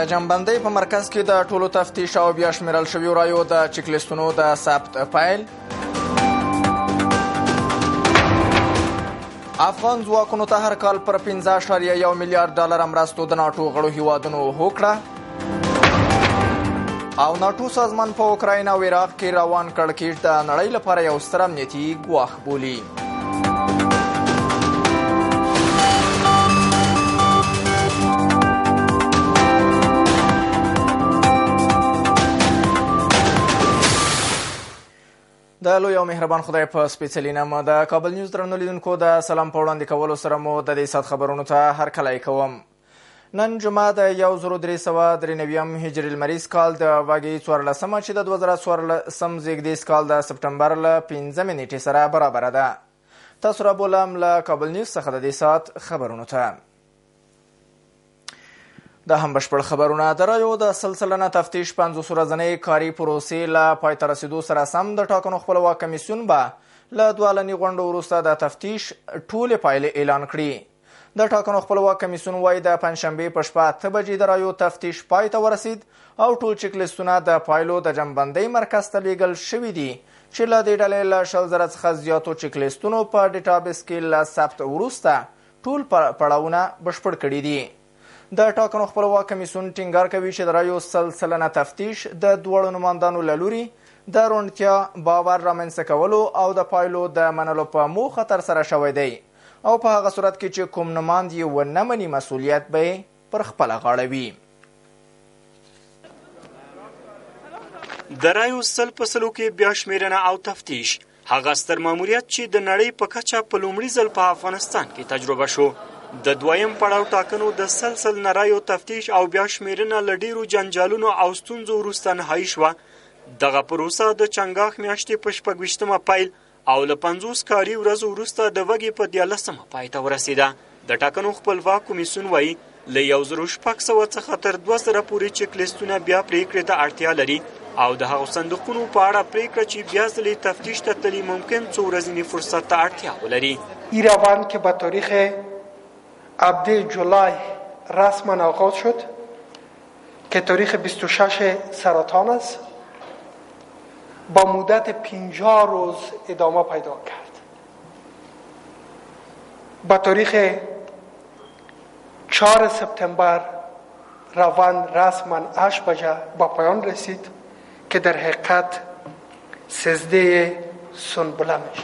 د جمعبندۍ په مرکز کې د ټولو تفتیش او بیا شمیرل شویو رایو د چک لیستونو د ثبت پیل. افغان ځواکونو ته هر کال پر 15.1 میلیارډ ډالر مرستو د ناټو غړو هیوادونو هوکړه. او ناټو سازمان په اوکراین او عراق کې روان کړکېچ د نړۍ لپاره یو ستر امنیتي ګواښ بولي. د لوی او مهربان خدای په سپېڅلي نامه د کابل نیوز درنو لیدونکو د سلام په وړاندې کولو سره مو د دې ساعت خبرونو ته هرکلی کوم. نن جمعه د 1393 هجري لمریز کال د واګې 14 چې د 2014 زیږدیز کال د سپټمبر له 15 نیټې سره برابره ده. تاسو را بولم له کابل نیوز څخه د دې ساعت خبرونو ته. د هم بشپړ خبرونه د رایو د سلسله تفتیش 500 ورځنۍ کاري پروسې له پای ته رسېدو سره سم د ټاکنو خپلواک کمیسیون به له 2 لني غونډو وروسته د تفتیش ټولې پایلې اعلان کړي. د ټاکنو خپلواک کمیسیون وایي د پنجشنبې په شپه 8 بجې د رایو تفتیش پای ته ورسید او ټول چک لیستونه د پایلو د جمعبندۍ مرکز ته لیږل شوي دي چې له دې ډلې له 100,000 څخه زیاتو چک لیستونو په ډیټابیس کې له ثبت وروسته ټول پړاوونه بشپړ کړي دي. د ټاکنو خپلواک کمیسیون ټینګار کوي چې د رایو سلسله تفتیش د دوړو نمایندانو له لوري د روڼتیا باور رامنځته کولو او د پایلو د منلو په موخه ترسره شوی دی او په هغه صورت کې چې کوم نماند یې ونه مني مسؤلیت به یې پر خپله غاړه وي. د رایو سل په سلو کې بیا شمیرنه او تفتیش هغه ستر ماموریت چې د نړۍ په کچه په لومړي ځل په افغانستان کې تجربه شو. د دویم پړاو ټاکنو د سلسل نرایو تفتیش او بیا شمیرنه له ډیرو جنجالونو او ستونزو وروسته نهایي شوه. دغه پروسه د چنګاښ میاشتې په 26 پیل او له 50 کاري ورځو وروسته د وږي په 13 پای ته ورسېده. د ټاکنو خپلواک کمیسیون وایي له 1600 څخه تر 2000 پورې چک لیستونه بیا پریکړې ته اړتیا لري او د هغو صندوقونو په اړه پریکړه چې بیا ځلې تفتیش ته تللی ممکن څو ورځني فرصت ته اړتیا ولري. این روند که به تاریخ 7 جولای رسما آغاز شد که تاریخ 26 سرطان است با مدت 50 روز ادامه پیدا کرد. با تاریخ 4 سپتامبر روند رسما 8 بجه با پایان رسید که در حقیقت 13 سنبله میشد.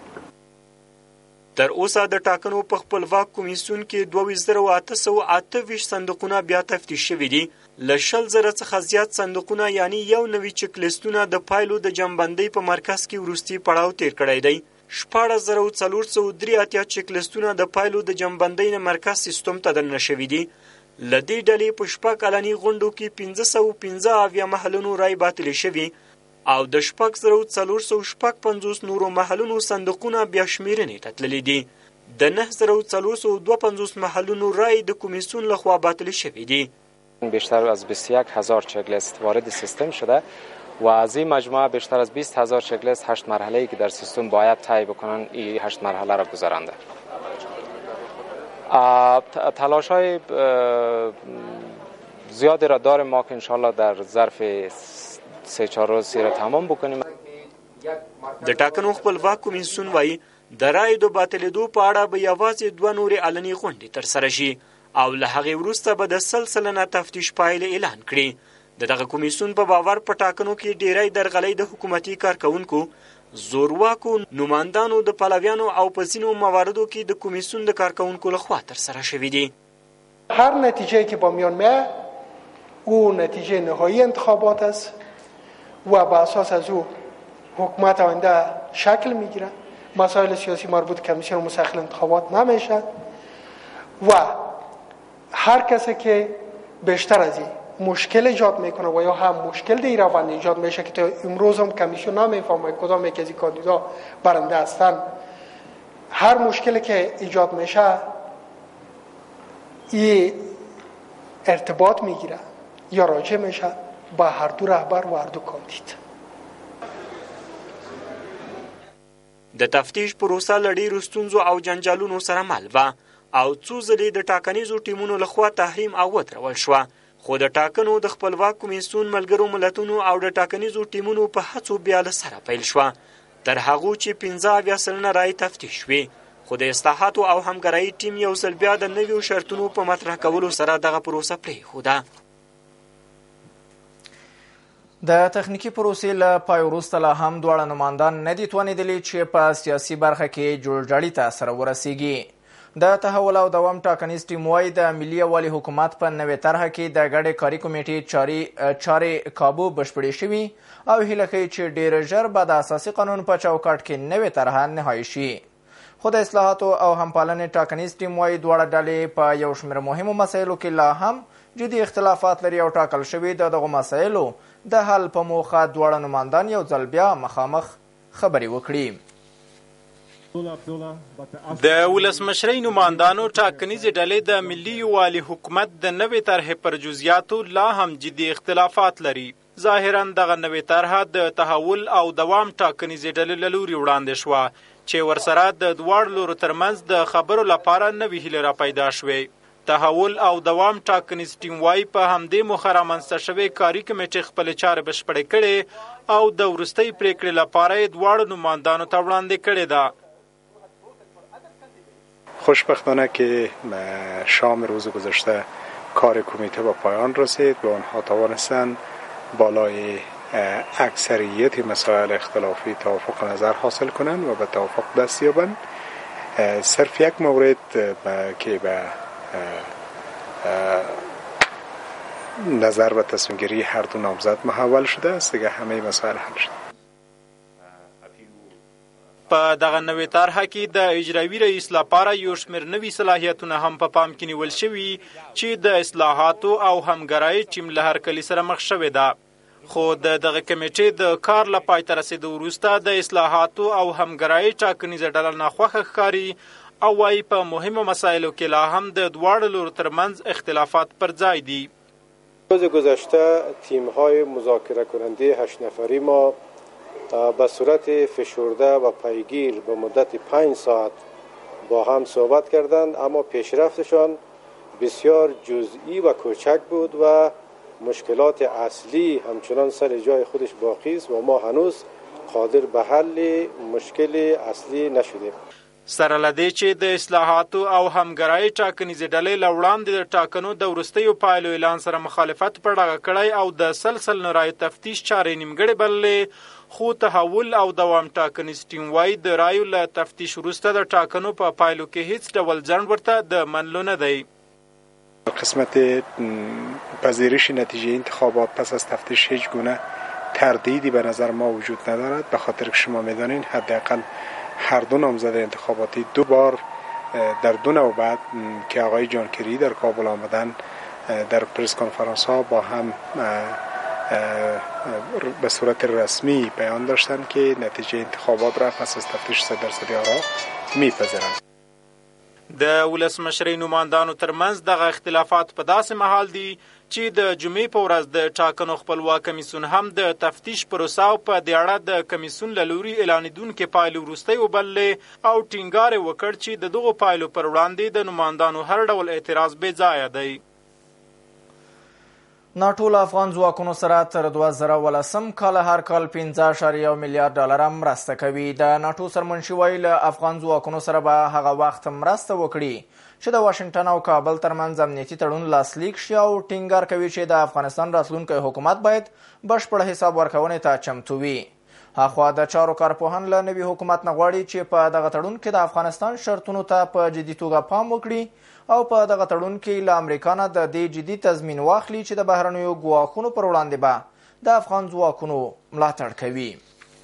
در اوسه د ټاکنو په خپلواک کمیسیون کې 2828 صندوقونه بیا تفتیش شوي دي. له 100,000 څخه زیات صندوقونه یعنی یو نوي چک لیستونه د پایلو د جمعبندۍ په مرکز کې وروستي پړاو تیر کړی دی. 14,483 چک لیستونه د پایلو د جمعبندۍ نه مرکز سیستم ته دننه شوي دي. له دې ډلې په شپږ کلني غونډو کې 515 محلونو رای باطلې شوي او د 4,455 نورو محلونو صندوقونه بیا شمیرنې ته تللي دي. د 9,452 محلونو رای د کمیسیون لخوا باطل شوي دي. بیشتر از 21,000 چک لیست وارد سیستم شده و از این مجموعه بیشتر از 20,000 چک لیست 8 مرحله‌ای که در سیستم باید طی بکنن این 8 مرحله را گذرانده. تلاش‌های زیادی را داریم ما که انشالله در ظرف 3-4 روز را تمام بکنیم. د ټاکنو خپلواک کمیسیون وایي د رایو د باطلېدو په اړه به یوازې 2 نورې علني غونډې ترسره شي او له هغې وروسته به د سلسله نه تفتیش پایلې اعلان کړي. د دغه کمیسیون په باور په ټاکنو کې ډیری درغلۍ د حکومتي کارکونکو، زورواکو، نمایندانو د پلویانو او په ځینو مواردو کې د کمیسیون د کارکونکو لخوا ترسره شوي دي. هر نتیجه که با میان میاد او نتیجه نهایی انتخابات است و به اساس از او حکومت آینده شکل میگیره. مسائل سیاسی مربوط کمیسیون مستقل انتخابات نمیشه و هر کسی که بیشتر از این مشکل ایجاد میکنه و یا هم مشکل در روند ایجاد میشه که تا امروز هم کمیسیون نمیفهمه کدام یک از این کاندیدا برنده هستن، هر مشکلی که ایجاد میشه این ارتباط میگیره یا راجع میشه با هر دو رهبر و هر دو کاندید. د تفتیش پروسه له ډېرو ستونزو او جنجالونو سره مل وه او څو ځلې د ټاکنیزو ټیمونو لخوا تحریم او ودرول شوه، خو د ټاکنو د خپلواک کمیسیون ملګرو ملتونو او د ټاکنیزو ټیمونو په هڅو بیا له سره پیل شوه، تر هغو چې 15 رایې تفتیش شوې. خو د اصلاحاتو او همکارۍ ټیم یو ځل بیا د نویو شرطونو په مطرح کولو سره دغه پروسه پرېښوده. د تخنیکي پروسې له پای وروسته لا هم دواړه نمایندان نه دي توانېدلي چې په سیاسي برخه کې جوړجاړي ته سره ورسیږي. د تحول او دوام ټاکنیز ټیم وایي د ملي یووالي حکومت په نوې طرحه کې د ګډې کاري کمیټې چارې کابو بشپړې شوي او هیله کوي چې ډېر ژر به د اساسي قانون په چوکاټ کې نوې طرحه نهایي شي. خو د اصلاحاتو او همپالنې ټاکنیز ټیم وایي دواړه ډلې په یو شمېر مهمو مسایلو کې لا هم جدي اختلافات لري او ټاکل شوي د دغو مسایلو د حل په موخه دواړه نمایندان یو ځل بیا مخامخ خبرې وکړي. د ولسمشرۍ نمایندانو ټاکنیزې ډلې د ملي یووالي حکومت د نوې طرحې پر جزئیاتو لا هم جدي اختلافات لري. ظاهرا دغه نوې طرحه د تحول او دوام ټاکنیزې ډلې له لوري وړاندې شوه چې ورسره د دواړو لورو ترمنځ د خبرو لپاره نوې هیلې را پیدا شوې. تحول او دوام ټاکنیز ټیم وایي په همدې موخه رامنځته شوې کاري کمیټې خپلې چارې بشپړې کړې او د وروستۍ پرېکړې لپاره یې دواړو نمایندانو ته وړاندې کړې ده. خوشبختانه که شام روز گذشته کار کمیته به پایان رسید و آنها توانستند بالای اکثریت مسائل اختلافی توافق نظر حاصل کنند و به توافق دست یابند. صرف یک مورد که به نظر و تصمیم گیری هر دو نامزد محول شده است دیگه همه مسائل حل شده. په دغه نوې طرحه کې د اجرایي رئیس لپاره یو شمېر نوي صلاحیتونه هم په پام کې نیول شوي چې د اصلاحاتو او همکارۍ ټیم له هرکلي سره مخ شوې ده. خو د دغه کمیټې د کار له پای ته رسېدو وروسته د اصلاحاتو او همکارۍ ټاکنیزه ډله ناخوښه ښکاري او وايي په مهمو مسایلو کې لا هم د دواړو لورو ترمنځ اختلافات پر ځای دي. روز گذشته تیم‌های مذاکره کننده 8 نفری ما به صورت فشرده و پیگیر به مدت 5 ساعت با هم صحبت کردند، اما پیشرفتشان بسیار جزئی و کوچک بود و مشکلات اصلی همچنان سر جای خودش باقی است و ما هنوز قادر به حل مشکل اصلی نشدیم. سره له دې چې د اصلاحاتو او همکارۍ ټاکنیزې ډلې له وړاندې د ټاکنو د وروستیو پایلو اعلان سره مخالفت په ډاګه کړی او د سلسل رایو تفتیش چارې نیمګړې بللې، خو تحول او دوام ټاکنیز ټیم وایي د رایو له تفتیش وروسته د ټاکنو په پایلو کې هیڅ ډول ځنډ ورته د منلو نه دی. قسمت پذیرش نتیجه انتخابات پس از تفتیش هیچ گونه تردیدی به نظر ما وجود ندارد، به خاطر که شما میدانین حداقل هر دو نامزد انتخاباتی 2 بار در 2 نوبت که آقای جانکری در کابل آمدن در پرس کنفرانس ها با هم به صورت رسمی بیان داشتند که نتیجه انتخابات را پس از تفتیش 100% آرا میپذیرند. د ولسمشرۍ نمایندانو ترمنځ دغه اختلافات په داسې مهال دي چې د جمعې په ورځ د ټاکنو خپلواک کمیسیون هم د تفتیش پروسه او په دې اړه د کمیسیون له لوري اعلانېدونکې پایلې وروستۍ وبللې او ټینګار یې وکړ چې د دغو پایلو پر وړاندې د نمایندانو هر ډول اعتراض بې ځایه دی. ناټو له افغان ځواکونو سره تر 2018 کال هر کال 15.1 میلیارډ ډالر مرسته کوي. د ناټو سرمنشي وایي له افغان ځواکونو سره به هغه وخت مرسته وکړي چې د واشنګټن او کابل ترمنځ امنیتي تړون لاسلیک شي او ټینګار کوي چې د افغانستان راتلونکی حکومت باید بشپړ حساب ورکونې ته چمتو وي. هاخوا د چارو کارپوهان له نوي حکومت نه غواړي چې په دغه تړون کې د افغانستان شرطونو ته په جدي توګه پام وکړي او په دغه تړون کې له امریکا نه د دې جدي تضمین واخلي چې د بهرنیو ګواښونو پر وړاندې به د افغان ځواکونو ملاتړ کوي.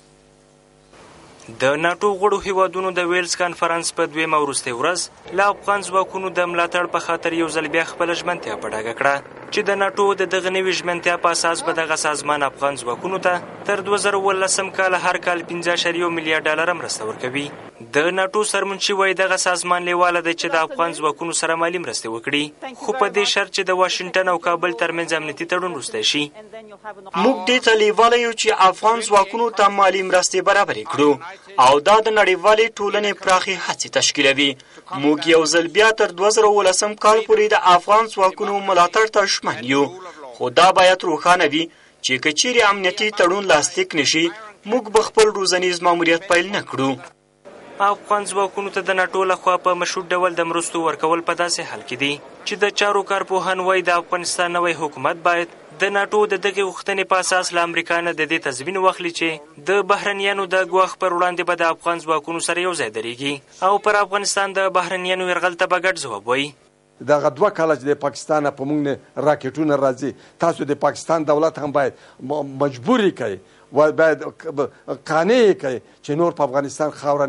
د ناټو غړو هیوادونو د ویلز کانفرنس په 2مه وروستۍ ورځ له افغان ځواکونو د ملاتړ په خاطر یو ځل بیا خپله ژمنتیا په ډاګه کړه چې د ناټو د دغه نوي ژمنتیا په اساس به دغه سازمان افغان ځواکونو ته تر 2018 کال هر کال 15.1 میلیارډ ډالر مرسته ورکوي. د ناټو سرمنشي وایي دغه سازمان لیواله دی چې د افغان ځواکونو سره مالي مرستې وکړي، خو په دې شرط چې د واشنګټن او کابل ترمنځ امنیتي تړون وروستی شي. موږ دې ته لیواله یو چې افغان ځواکونو ته مالي مرستې برابرې کړو او دا د نړیوالې ټولنې پراخې هڅې تشکیلوي. موږ یو ځل بیا تر 2018 کال پورې د افغان ځواکونو ملاتړ ته ژمن یو، خو دا باید روښانه وي چې که چیرې امنیتي تړون لاسلیک نشي موږ به خپل روزنیز ماموریت پیل نه کړو. افغان ځواکونو ته د ناټو لخوا په مشروط ډول د مرستو ورکول په داسې حال کې دي چې د چارو کارپوهان وایي د افغانستان نوی حکومت باید د ناټو د دغې غوښتنې په اساس له امریکا نه د دې تضمین واخلي چې د بهرنیانو د ګواښ پر وړاندې به د افغان ځواکونو سره یو ځای درېږي او پر افغانستان د بهرنیانو یرغل ته به ګډ ځواب وایي. دغه 2 کاله چې د پاکستان په موږ نه راکټونه راځي، تاسو د پاکستان دولت هم باید مجبوري کوي و باید قانع کوي چې نور په افغانستان خاوره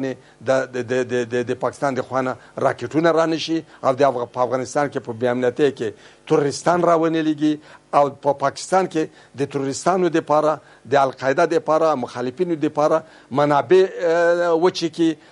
نه د پاکستان د خوانه راکټونه رانشي او د افغانستان کې په بیامنیتۍ کې تروریستان راونه لګي او په پاکستان کې د تروریستانو لپاره د القاعده لپاره مخالفینو لپاره منابع وچی کې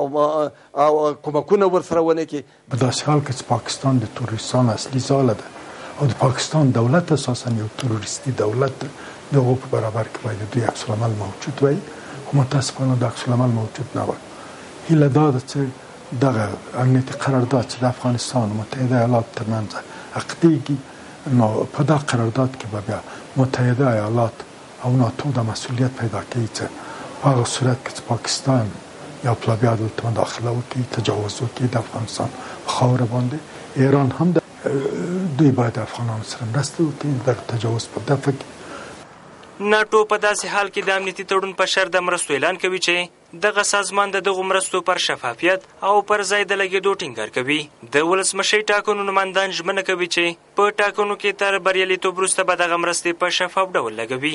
او کومکونه ورسره ونه کې. په داسې حال کې چې پاکستان د تروریستانو اصلي ځاله ده او د پاکستان دولت اساسا یو تروریستي دولت ده، دغه په برابر کې باید دوی عکس العمل موجود وي، خو متاسفانه د عکس العمل موجود نه وي. هیله دا ده چې دغه امنیتي قرارداد چې د افغانستان او متحده ایالات ترمنځ عقدېږي، نو په دا قرارداد کې به بیا متحده ایالات او ناتو د مسؤلیت پیدا کوي چې په هغه صورت کې چې پاکستان یا پلابیا دلته مداخله وکړي، تجاوز وکړي د افغانستان خاوره باندې، ایران هم دوی باید افغانانو سره مرسته وکړي د تجاوز په دفع کې. ناټو په داسې حال کې د امنیتي تړون په شرط د مرستو اعلان کوي چې دغه سازمان د دغو مرستو پر شفافیت او پر ځای د لګېدو ټینګار کوي. د ولسمشۍ ټاکنو نمایندان ژمنه کوي چې په ټاکنو کې تر بریالیتوب وروسته به دغه مرستې په شفاف ډول لګوي.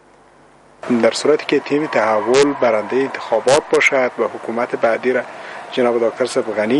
در صورتی که تیم تحول برنده انتخابات باشد و حکومت بعدی را جناب دکتر صبغنی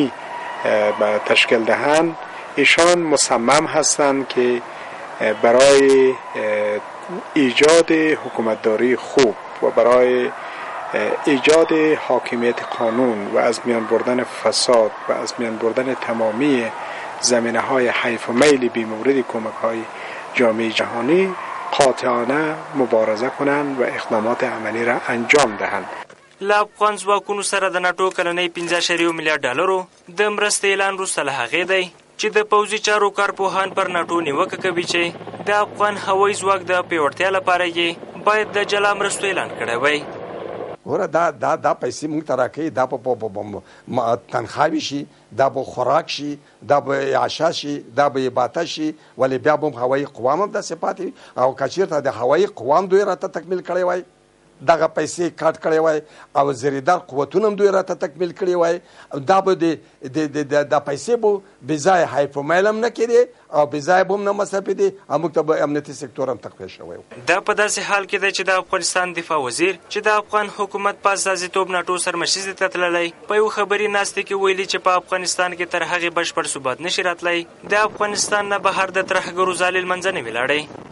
تشکیل دهند، ایشان مصمم هستند که برای ایجاد حکومتداری خوب و برای ایجاد حاکمیت قانون و از میان بردن فساد و از میان بردن تمامی زمینه‌های حیف و میل بیمورد کمک‌های جامعه جهانی قاطعانه مبارزه کنند و اقدامات عملی را انجام دهند. له افغان ځواکونو سره د ناټو کلنۍ 15.1 میلیارډ ډالرو د مرستې اعلان وروسته له هغې دی چې د پوځي چارو کارپوهان پر ناټو نیوکه کوي چې د افغان هوایي ځواک د پیاوړتیا لپاره یې باید د جلا مرستو اعلان کړی وای. ګوره دا پیسې موږ ته راکوي، دا په تنخواوي شي، دا به خوراک شي، دا به اعاشه شي، دا به باته شي، ولې بیا به هم هوایي قوام هم داسې پاتې وي. او که چېرته د هوایي قوام دوی راته تکمیل کړی وای، دغه پیسې کاټ کړی وای او زریدار قوتونه هم دوی راته تکمیل کړی وای، دا به د پیسې به بېځایه حیف و میل هم نه کېدې او بېځایه به هم نه مصرفې دي او موږ ته به امنیتي سکتور هم تقویه شوی و. دا په داسې حال کې دی چې د افغانستان دفاع وزیر چې د افغان حکومت په استازیتوب ناټو سرمشیزې ته تللی په یو خبري ناستې کې ویلي چې په افغانستان کې تر هغې بشپړ ثبات نشي راتلی د افغانستان نه بهر د ترهګرو ځالې لمنځه نه وي لاړی.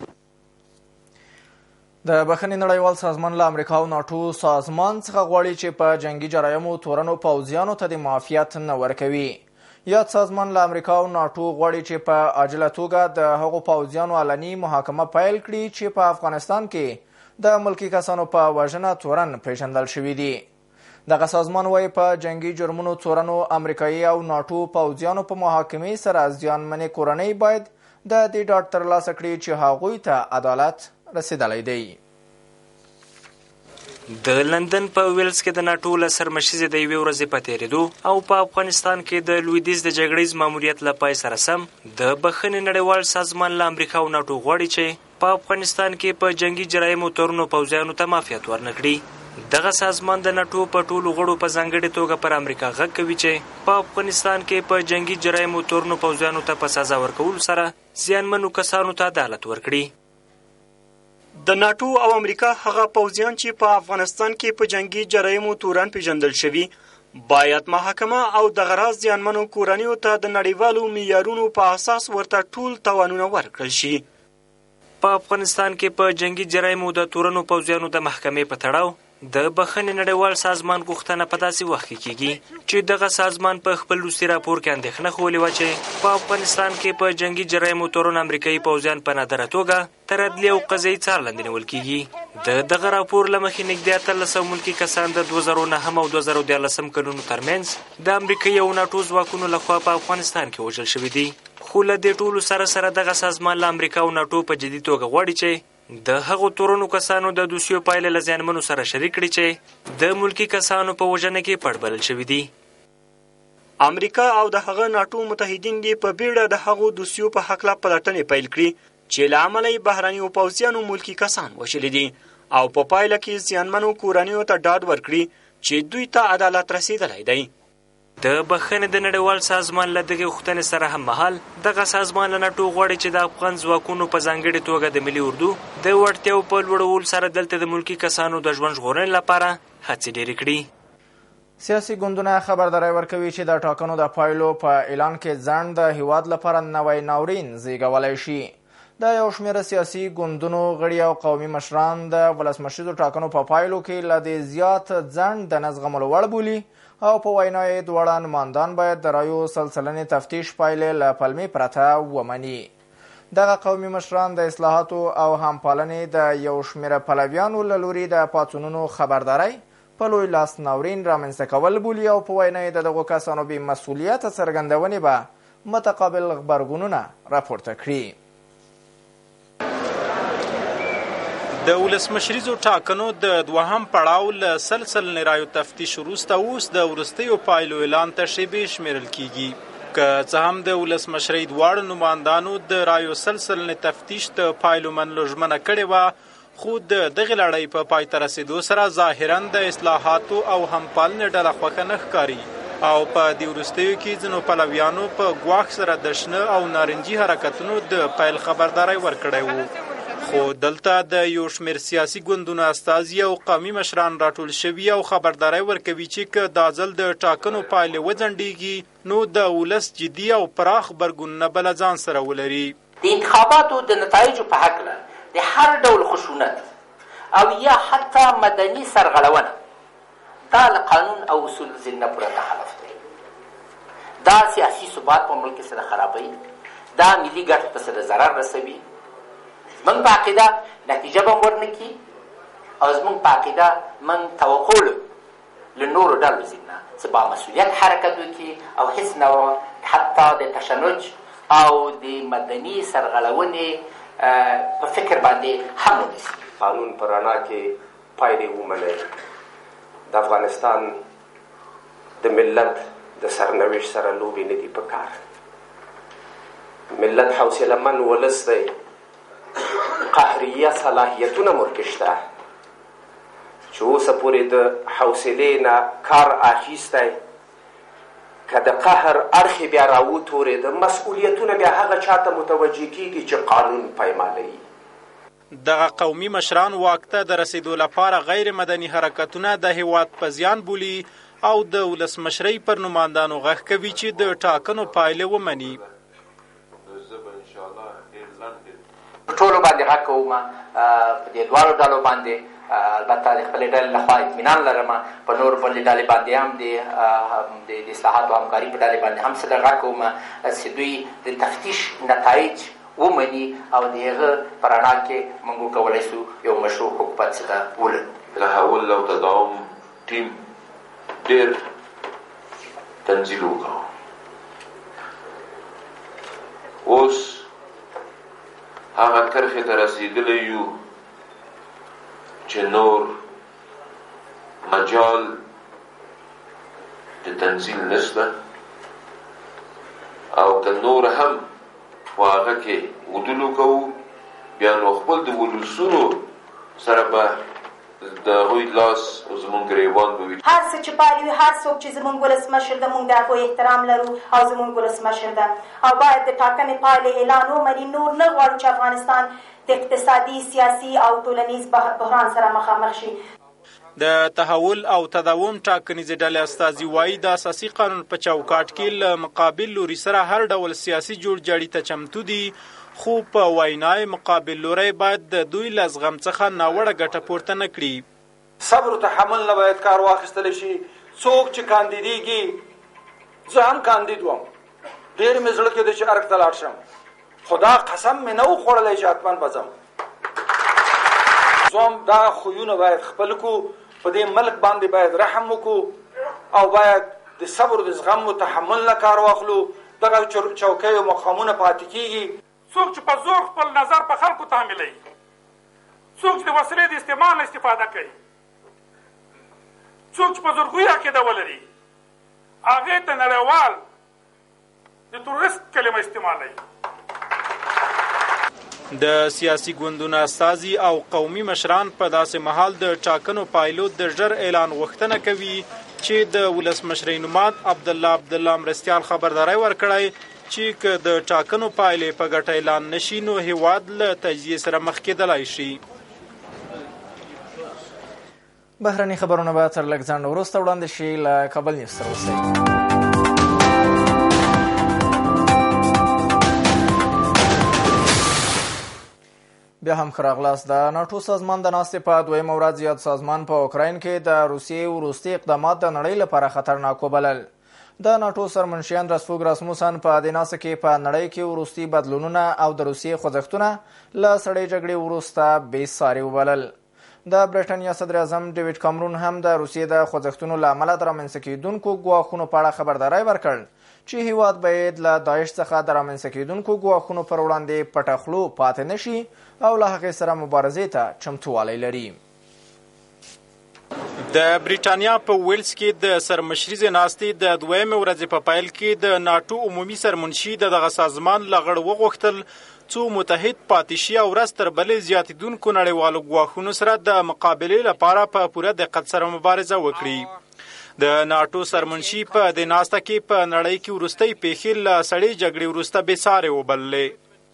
د بخښنې نړیوال سازمان له امریکا او ناټو سازمان څخه غواړي چې په جنگي جرایمو تورنو پوځیانو ته د معافیت نه ورکوي. یاد سازمان له امریکا او ناټو غواړي چې په عاجله توګه د هغو پوځیانو علني محاکمه پیل کړي چې په افغانستان کې د ملکي کسانو په وژنه تورن پیژندل شوي دي. دغه سازمان وایي په جنگي جرمونو تورنو امریکایي او ناټو پوځیانو په محاکمې سره زیانمنې کورنۍ باید د دې ډاډ ترلاسه کړي چې هغوی ته عدالت رسیدلی دی. د لندن په ویلز کې د ناټو له سرمشیزې د یوې ورځې په تېرېدو او په افغانستان کې د لویدیځ د جګړیز ماموریت له پای سره سم د بخښنې نړیوال سازمان له امریکا او ناټو غواړي چې په افغانستان کې په جنگي جرایمو تورنو پوځیانو ته معافیت ورنکړي. دغه سازمان د ناټو په ټولو غړو په ځانګړې توګه پر امریکا غږ کوي چې په افغانستان کې په جنگي جرایمو تورنو پوځیانو ته په سزا ورکولو سره زیانمنو کسانو ته عدالت ورکړي. د ناټو او امریکا هغه پوځیان چې په افغانستان کې په جنگي جرایمو تورن پیژندل شوي باید محاکمه او دغه راز زیانمنو کورنیو ته د نړیوالو معیارونو په اساس ورته ټول تاوانونه ورکړل شي. په افغانستان کې په جنگي جرایمو د تورنو پوځیانو د محکمې په تړاو د بخښنې نړیوال سازمان غوښتنه په داسې وخت کې کیږي چې دغه سازمان په خپل وروستي راپور کې اندېښنه ښودلې وه چې په افغانستان کې په جنگي جرایمو تورن امریکایي پوځیان په نادره توګه تر عدلي او قضایي څار لاندې نیول کیږي. د دغه راپور له مخې نږدې 1800 ملکي کسان د 2009 او 2014 کلونو ترمنځ د امریکایي او ناټو ځواکونو لخوا په افغانستان کې وژل شوي دي. خو له دې ټولو سره دغه سازمان له امریکا او ناټو په جدي توګه غواړي چې د هغو تورنو کسانو د دوسیو پایلې له زیانمنو سره شریک کړي چې د ملکي کسانو په وژنه کې پټ بلل شوي دي. امریکا او د هغه ناټو متحدین دي په بیړه د هغو دوسیو په هکله پلټنې پیل کړي چې له امله یې بهرنیو پوځیانو ملکي کسان وژلي دي او په پایله کې زیانمنو کورنیو ته ډاډ ورکړي چې دوی ته عدالت رسیدلی دی. د بخښنې د نړیوال سازمان له دغې غوښتنې سره هممهال دغه سازمان له ناټو غواړي چې د افغان ځواکونو په ځانګړې توګه د ملي اردو د وړتیاو په لوړولو سره دلته د ملکي کسانو د ژوند ژغورنې لپاره هڅې ډېرې کړي. سیاسي ګوندونه خبرداری ورکوي چې د ټاکنو د پایلو په اعلان کې ځنډ د هیواد لپاره نوی ناورین زیږولی شي. د یو شمېره سیاسي ګوندونو غړي او قومي مشران د ولسمشریزو ټاکنو په پایلو کې له دې زیات ځنډ د نه زغملو وړ بولي او په وینا یې دواړه نمایندان باید د رایو سلسلنې تفتیش پایلې له پلمې پرته ومني. دغه قومي مشران د اصلاحاتو او همپالنې د یو شمېره پلویانو له لوري د پاڅونونو خبرداری په لوی لاس ناورین رامنځته کول بولي او په وینا یې د دغو کسانو بې مسؤلیته څرګندونې به متقابل غبرګونونه راپورته کړي. د ولسمشریزو ټاکنو د دوهم پړاو له سلسل رایو تفتیش وروسته اوس د وروستیو پایلو اعلان ته شیبې شمیرل کیږي. که څه هم د ولسمشرۍ دواړو نمایندانو د رایو سلسل تفتیش د پایلو منلو ژمنه کړې وه، خو د دغې لړۍ په پای ته رسېدو سره ظاهرا د اصلاحاتو او همپالنې ډله خوښه نه ښکاري او په دې وروستیو کې ځینو پلویانو په ګواښ سره د شنه او نارنجي حرکتونو د پیل خبرداری ورکړی و. خو دلته د یو شمېر سیاسي ګوندونو استازي او قومي مشران راټول شوي او خبرداری ورکوي چې که دا ځل د ټاکنو پایلې وځنډېږي نو د ولس جدي او پراخ غبرګونونه به له ځان سره ولري. د انتخاباتو د نتایجو په هکله د هر ډول خشونت او یا حتی مدني سرغړونه دا له قانون او اصول ځین نه پوره تخلف دی. دا سیاسي ثبات په ملک سره خرابوي، دا ملي ګټو ته سره ضرر رسوي. من په عقیده نتیجه به ورنه کي او زمونږ په عقیده من توقع له نورو ډلو ځینې چې با مسؤلیت حرکت وکړي او هیڅ نوع حتی د تشنج او د مدني سرغړونې په فکر باندې هم ونیسي. قانون په رڼا کې پایلې ومني. د افغانستان د ملت د سرنوشت سره لوبې نه دي په کار. ملت حوصله‌مند ولس دی، قهریه صلاحیتونه مرکشته چې اوسه پورې د حوصلې نه کار اخیستی، که د قهر اړخ بیا راوتورېده مسؤلیتونه بیا هغه چاته متوجه کیږي چې قانون پایمالوي. دغه قومي مشران واک ته د رسیدو لپاره غیر مدني حرکتونه د هیواد په زیان بولي او د ولسمشرۍ پر نمایندانو غږ کوي چې د ټاکنو پایلې ومني. ټولو باندې غږ کوم په دې دواړو ډلو باندې، البته د خپلې ډلې لخوا اطمینان لرم په نور بلې ډلې باندې هم د اصلاحاتو همکاري په ډلې باندې هم سره غږ کوم چې دوی د تفتیش نتایج ومني او د هغه په رڼا کې موږ وکولی شو یو مشروع حکومت څخه ولرو. تحول او تداوم ټیم ډېر تنزیل وکړو. اوس هغه کرښې ته رسېدلی یو چې نور مجال د تنزیل نشته او که نور هم په هغه کې ودلو کوو بیا نو خپل د ولسونو سره به د هغوی لاس زموږ ګریوان به وي. هر څه چې پالي وي، هر څوک چې زموږ ولسمشر ده موږ د هغوی احترام لرو او زموږ ولسمشر ده او باید د ټاکنې پایلې اعلان ومني. نور نه غواړو چې افغانستان د اقتصادي، سیاسي او ټولنیز بحران سره مخامخ شي. د تحول او تداوم ټاکنیزې ډلې استازي وایي د اساسي قانون په چوکاټ کې له مقابل لوري سره هر ډول سیاسي جوړجاړي ته چمتو دي، خو په وینای مقابل لوری باید د دوی له زغم څخه ناوړه ګټه پورته نه کړي. صبر و تحمل نه باید کار واخیستلی شي. څوک چې کاندیدېږي، زه هم کاندید وم، ډېر مې زړه کېده چې ارګ ته لاړ شم، خو دا قسم مې نه و خوړلی چې حتما به ځم. زه هم دا خویونه باید خپل کړو، په دې ملک باندې باید رحم وکړو او باید د صبر د زغم و تحمل نه کار واخلو. دغه چوکۍ او مقامونه پاتې کېږي. څوک چې په زور خپل نظر په خلکو تحمیلوي، څوک چې د وسلې د استعمال نه استفاده کوي، څوک چې په زورګویي عقیده ولري، هغې ته نړیوال د تروریست کلمه استعمالوي. د سیاسي ګوندونو استازي او قومي مشران په داسې مهال د ټاکنو پایلو د ژر اعلان غوښتنه کوي چې د ولسمشرۍ نوماد عبدالله مرستیال خبرداری ورکړی چې که د ټاکنو پایلې په ګټه اعلان نشي نو هیواد له تجزیې سره مخ کېدلی شي. بهرني خبرونه به تر لږ ځنډ وروسته وړاندې شي. له کابل نیوز سره اوسئ. بیا هم ښه راغلاست. د ناټو سازمان د ناستې په دویمه ورځ یاد سازمان په اوکراین کې د روسیې وروستي اقدامات د نړۍ لپاره خطرناک وبلل. د ناټو سرمنشیان رسفوګ راسموسن په دې ناسته کې په نړۍ کې وروستي بدلونونه او د روسیې خوځښتونه له سړې جګړې وروسته بې ساري وبلل. د برټانیا صدر اعظم ډیوډ کامرون هم د روسیې د خوځښتونو له امله د رامنځته کېدونکو ګواښونو په اړه خبرداری ورکړ چې هیواد باید له داعش څخه د رامنځته کېدونکو ګواښونو پر وړاندې پټه خولو پاتې نشي او له هغې سره مبارزې ته چمتووالی لري. د بریټانیا په ویلز کې د سرمشریزې ناستې د دویمې ورځې په پیل کې د ناټو عمومي سرمنشي دغه سازمان له غړو وغوښتل څو متحد پاتې شي او ورځ تر بلې زیاتېدونکو نړیوالو ګواښونو سره د مقابلې لپاره په پوره دقت سره مبارزه وکړي. د ناټو سرمنشي په دې ناسته کې په نړۍ کې وروستۍ پیښې له سړې جګړې وروسته بې سارې وبللې.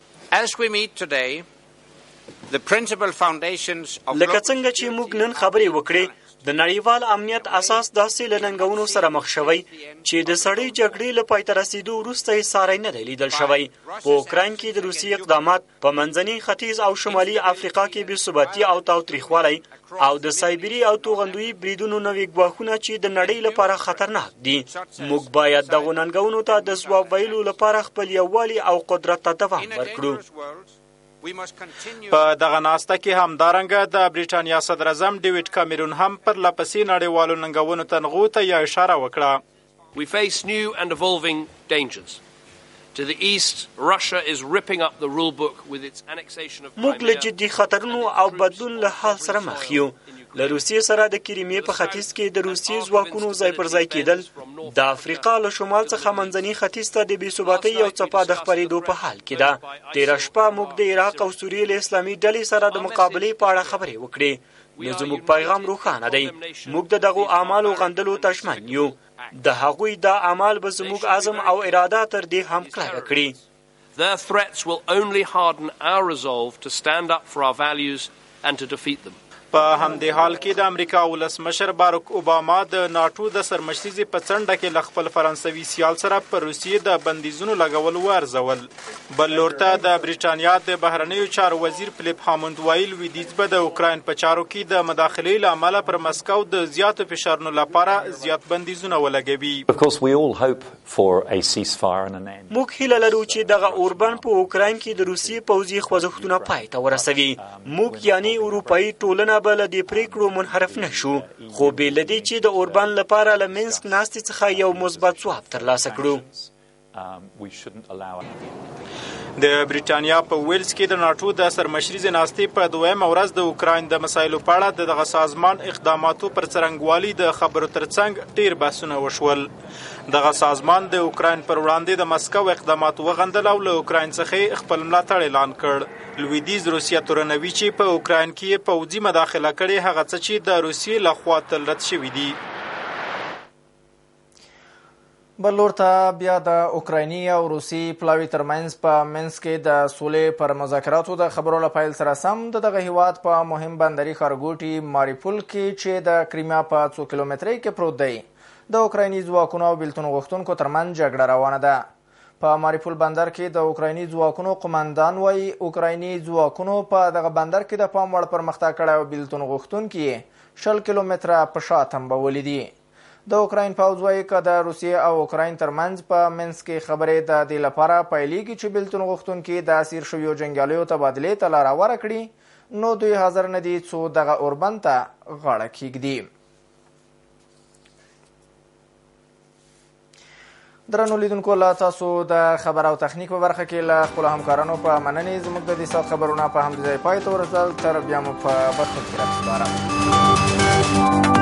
لکه څنګه چې موږ نن خبرې وکړې، د نړیوال امنیت اساس داسې له ننګونو سره مخ شوی چې د سړې جګړې له پای ته رسیدو وروسته یې ساری نه دی لیدل شوی. په اوکراین کې د روسیې اقدامات، په منځني ختیځ او شمالي افریقا کې بېثباتي او تاوتریخوالی او د سایبري او توغندویي بریدونو نوي ګواښونه چې د نړۍ لپاره خطرناک دي. موږ باید دغو ننګونو ته د ځواب ویلو لپاره خپل یووالي او قدرت ته دوام ورکړو. په دغه ناسته کې همدارنګه د بریټانیا صدر اعظم ډیوډ کامرون هم پر لپسې نړیوالو ننګونو ته نغوته یا اشاره وکړه. We face new and evolving dangers. To the east, Russia is ripping up the rule book with its annexation of Crimea. موږ له جدي خطرونو او بدلون له حال سره مخ یو. له روسیې سره د کریمې په ختیځ کې د روسیې ځواکونو ځای پر ځای کېدل، د افریقا له شمال څخه منځني ختیځ ته د بېثباتۍ یو څپه د خپرېدو په حال کې ده. تېره شپه موږ د عراق او سوریې له اسلامي ډلې سره د مقابلې په اړه خبرې وکړې. نو زموږ پیغام روښانه دی، موږ د دغو اعمالو غندلو ته ژمن یو. د هغوی دا اعمال به زموږ عزم او اراده تر دې هم کلکه کړي. Their threats will only harden our resolve to stand up for our values and to defeat them. په همدې حال کې د امریکا ولسمشر باراک اوباما د ناټو د سرمشریزې په څنډه کې له خپل فرانسوي سیال سره پر روسیې د بندیزونو لګول وارزول. بل لور ته د بریټانیا د بهرنیو چارو وزیر فلیپ هاموند وایي لویدیځ به د اوکراین په چارو کې د مداخلې له امله پر مسکو د زیاتو فشارونو لپاره زیات بندیزونه ولګوي. موږ هیله لرو چې دغه اوربند په اوکراین کې د روسیې پوځي خوځښتونه پای ته ورسوي. موږ یعنی اروپایي ټولنه به له دې پرېکړو منحرف نه شو، خو بې له دې چې د اوربند لپاره له منسک ناستې څخه یو مثبت ځواب ترلاسه کړو. د بریټانیا په ویلز کې د ناټو د سرمشریزې ناستې په دویمه ورځ د اوکراین د مسایلو په اړه دغه سازمان اقداماتو پر څرنګوالي د خبرو ترڅنګ ډېر بحثونه وشول. دغه سازمان د اوکراین پر وړاندې د مسکو اقدامات وغندل او له اوکراین څخه خپل ملاتړ اعلان کړ. لویدیځ روسیه تورنوي چې په اوکراین کې پوځي مداخله کړې هغه څه چې د روسیې لخوا تل رد شوي دي. بل لور ته بیا د اوکرایني او روسي پلاوي ترمنځ په منځ کې د سولې پر مذاکراتو د خبرو له پیل سره سم دغه هیواد په مهم بندري ښارګوټي ماریپول کې چې د کریمیا په 2 کیلومترۍ کې پروت دی د اوکرایني ځواکونو او بیلتون غوښتونکو ترمنځ جګړه روانه ده. په ماریپول بندر کې د اوکرایني ځواکونو قماندان وایي اوکرایني ځواکونو په دغه بندر کې د پام وړ پرمختګ کړی او بیلتون غوښتونکي 20 کیلومتره په شا تمبولي دي. د اوکراین پوځ وایي که د روسیې او اوکراین ترمنځ په منځ کې خبرې د دې لپاره پیلېږي چې بیلتون غوښتونکي د اسیر شویو جنګیالیو تبادلې ته لاره ورکړي کړي، نو دوی حاضر نه دي څو دغه اوربند ته غاړه کیږدي. درنو لیدونکو، له تاسو د خبر او تخنیک په برخه کې له خپلو همکارانو په مننې زموږ د دې ساعت خبرونه په همدې ځای پای ته ورسېدل. تر بیا مو په برخه کې راپسپارم.